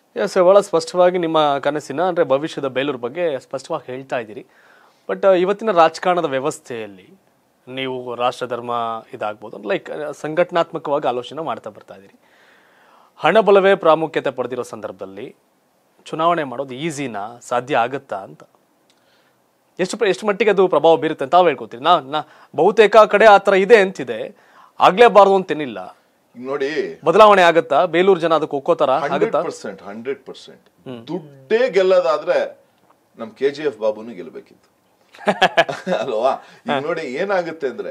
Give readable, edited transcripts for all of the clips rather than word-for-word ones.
S, ಬಹಳ ಸ್ಪಷ್ಟವಾಗಿ ನಿಮ್ಮ ಕನಸಿನ ಅಂದರೆ ಭವಿಷ್ಯದ ಬೇಲೂರು ಬಗ್ಗೆ ಸ್ಪಷ್ಟವಾಗಿ ಹೇಳ್ತಾ ಇದ್ದೀರಿ. ಬಟ್ ಇವತ್ತಿನ ರಾಜಕಾರಣದ ವ್ಯವಸ್ಥೆಯಲ್ಲಿ ನೀವು ರಾಷ್ಟ್ರ ಧರ್ಮ ಇದಾಗ್ಬೋದು, ಲೈಕ್ ಸಂಘಟನಾತ್ಮಕವಾಗಿ ಆಲೋಚನೆ ಮಾಡ್ತಾ ಬರ್ತಾ ಇದ್ದೀರಿ. ಹಣಬಲವೇ ಪ್ರಾಮುಖ್ಯತೆ ಪಡೆದಿರೋ ಸಂದರ್ಭದಲ್ಲಿ ಚುನಾವಣೆ ಮಾಡೋದು ಈಸಿನಾ, ಸಾಧ್ಯ ಆಗುತ್ತಾ ಅಂತ ಎಷ್ಟು ಮಟ್ಟಿಗೆ ಅದು ಪ್ರಭಾವ ಬೀರುತ್ತೆ ಅಂತ ತಾವು ಹೇಳ್ಕೊತೀರಿ? ನಾ ಬಹುತೇಕ ಕಡೆ ಆ ಥರ ಇದೆ ಅಂತಿದೆ, ಆಗ್ಲೇಬಾರ್ದು ಅಂತೇನಿಲ್ಲ. ನೋಡಿ, ಬದಲಾವಣೆ ಆಗತ್ತಾ? ಬೇಲೂರು ಜನ ಅದಕ್ಕೆ ಒಕ್ಕೋತಾರ? 100% ದುಡ್ಡೇ ಗೆಲ್ಲದಾದ್ರೆ ನಮ್ KGF ಬಾಬುನು ಗೆಲ್ಲಬೇಕಿತ್ತು ಅಲ್ವಾ? ಈಗ ನೋಡಿ ಏನಾಗುತ್ತೆ ಅಂದ್ರೆ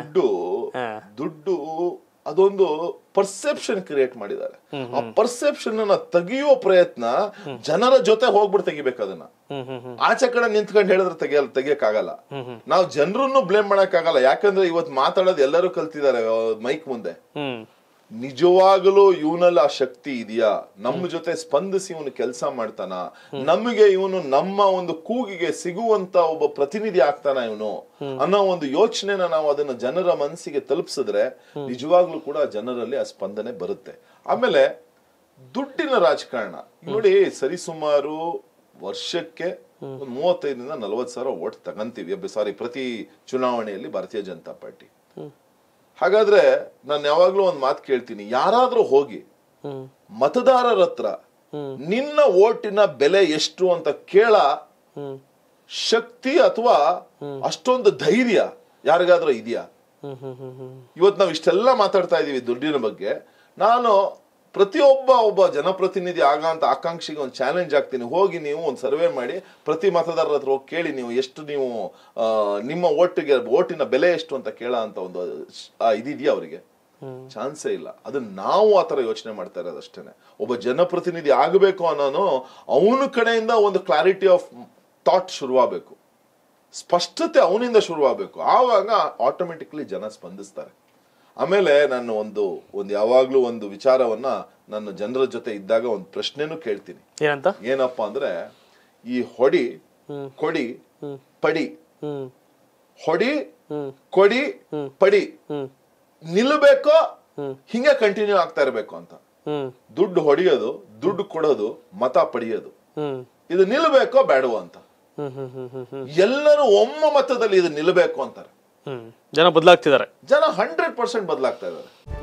ದುಡ್ಡು ಅದೊಂದು ಪರ್ಸೆಪ್ಷನ್ ಕ್ರಿಯೇಟ್ ಮಾಡಿದ್ದಾರೆ. ಆ ಪರ್ಸೆಪ್ಷನ್ ಅನ್ನ ತೆಗೆಯುವ ಪ್ರಯತ್ನ ಜನರ ಜೊತೆ ಹೋಗ್ಬಿಟ್ಟು ತೆಗಿಬೇಕು. ಅದನ್ನ ಆಚೆ ಕಡೆ ನಿಂತ್ಕೊಂಡು ಹೇಳಿದ್ರೆ ತೆಗಿಯಕ್ಕಾಗಲ್ಲ. ನಾವು ಜನರನ್ನು ಬ್ಲೇಮ್ ಮಾಡಕ್ ಆಗಲ್ಲ. ಯಾಕಂದ್ರೆ ಇವತ್ತು ಮಾತಾಡೋದು ಎಲ್ಲರೂ ಕಲ್ತಿದ್ದಾರೆ ಮೈಕ್ ಮುಂದೆ. ನಿಜವಾಗಲೂ ಇವನಲ್ಲಿ ಆ ಶಕ್ತಿ ಇದೆಯಾ? ನಮ್ಮ ಜೊತೆ ಸ್ಪಂದಿಸಿ ಇವನು ಕೆಲಸ ಮಾಡ್ತಾನ? ನಮಗೆ ಇವನು ನಮ್ಮ ಒಂದು ಕೂಗಿಗೆ ಸಿಗುವಂತ ಒಬ್ಬ ಪ್ರತಿನಿಧಿ ಆಗ್ತಾನ ಇವನು ಅನ್ನೋ ಒಂದು ಯೋಚನೆನ ನಾವು ಅದನ್ನ ಜನರ ಮನಸ್ಸಿಗೆ ತಲುಪಿಸಿದ್ರೆ ನಿಜವಾಗ್ಲೂ ಕೂಡ ಜನರಲ್ಲಿ ಆ ಸ್ಪಂದನೆ ಬರುತ್ತೆ. ಆಮೇಲೆ ದುಡ್ಡಿನ ರಾಜಕಾರಣ ನೋಡಿ, ಸರಿಸುಮಾರು ವರ್ಷಕ್ಕೆ 35,000 to 40,000 ವೋಟ್ ತಗಂತೀವಿ ಪ್ರತಿ ಚುನಾವಣೆಯಲ್ಲಿ ಭಾರತೀಯ ಜನತಾ ಪಾರ್ಟಿ. ಹಾಗಾದ್ರೆ ನಾನು ಯಾವಾಗ್ಲೂ ಒಂದ್ ಮಾತು ಕೇಳ್ತೀನಿ, ಯಾರಾದ್ರೂ ಹೋಗಿ ಮತದಾರರ ಹತ್ರ ನಿನ್ನ ಓಟಿನ ಬೆಲೆ ಎಷ್ಟು ಅಂತ ಕೇಳ ಶಕ್ತಿ ಅಥವಾ ಅಷ್ಟೊಂದು ಧೈರ್ಯ ಯಾರಿಗಾದ್ರೂ ಇದೆಯಾ? ಇವತ್ತು ನಾವ್ ಇಷ್ಟೆಲ್ಲ ಮಾತಾಡ್ತಾ ಇದೀವಿ ದುಡ್ಡಿನ ಬಗ್ಗೆ. ನಾನು ಒಬ್ಬ ಜನಪ್ರತಿನಿಧಿ ಆಗಂತ ಆಕಾಂಕ್ಷಿಗೆ ಒಂದು ಚಾಲೆಂಜ್ ಆಗ್ತೀನಿ. ಹೋಗಿ ನೀವು ಒಂದು ಸರ್ವೆ ಮಾಡಿ, ಪ್ರತಿ ಮತದಾರರ ಹತ್ರ ಹೋಗಿ ಕೇಳಿ, ನೀವು ಎಷ್ಟು ನಿಮ್ಮ ಓಟಿನ ಬೆಲೆ ಎಷ್ಟು ಅಂತ ಕೇಳ ಅಂತ ಒಂದು ಇದಿದೆಯಾ ಅವರಿಗೆ? ಚಾನ್ಸೇ ಇಲ್ಲ. ಅದನ್ನ ನಾವು ಆತರ ಯೋಚನೆ ಮಾಡ್ತಾ ಇರೋದು ಅಷ್ಟೇನೆ. ಒಬ್ಬ ಜನಪ್ರತಿನಿಧಿ ಆಗಬೇಕು ಅನ್ನೋನು ಅವನ ಕಡೆಯಿಂದ ಒಂದು ಕ್ಲಾರಿಟಿ ಆಫ್ ಥಾಟ್ ಶುರುವಾಗಬೇಕು, ಸ್ಪಷ್ಟತೆ ಅವನಿಂದ ಶುರುವಾಗಬೇಕು. ಆವಾಗ ಆಟೋಮೆಟಿಕ್ಲಿ ಜನ ಸ್ಪಂದಿಸ್ತಾರೆ. ಆಮೇಲೆ ನಾನು ಒಂದು ಯಾವಾಗ್ಲೂ ಒಂದು ವಿಚಾರವನ್ನ ನನ್ನ ಜನರ ಜೊತೆ ಇದ್ದಾಗ ಒಂದು ಪ್ರಶ್ನೆನೂ ಕೇಳ್ತೀನಿ. ಏನಪ್ಪಾ ಅಂದ್ರೆ, ಈ ಹೊಡಿ ಕೊಡಿ ಪಡಿ, ಹೊಡಿ ಕೊಡಿ ಪಡಿ ನಿಲ್ಲಬೇಕೋ ಹಿಂಗೆ ಕಂಟಿನ್ಯೂ ಆಗ್ತಾ ಇರ್ಬೇಕು ಅಂತ. ದುಡ್ಡು ಹೊಡಿಯೋದು, ದುಡ್ಡು ಕೊಡೋದು, ಮತ ಪಡೆಯೋದು, ಇದು ನಿಲ್ಬೇಕೋ ಬೇಡವೋ ಅಂತ. ಎಲ್ಲರೂ ಒಮ್ಮ ಮತದಲ್ಲಿ ಇದು ನಿಲ್ಲಬೇಕು ಅಂತಾರೆ. ಜನ ಬದಲಾಗ್ತಿದ್ದಾರೆ. ಜನ 100% ಬದಲಾಗ್ತಾ ಇದ್ದಾರೆ.